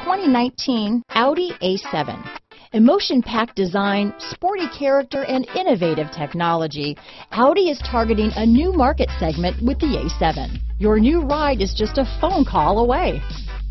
2019 Audi A7. Emotion-packed design, sporty character, and innovative technology, Audi is targeting a new market segment with the A7. Your new ride is just a phone call away.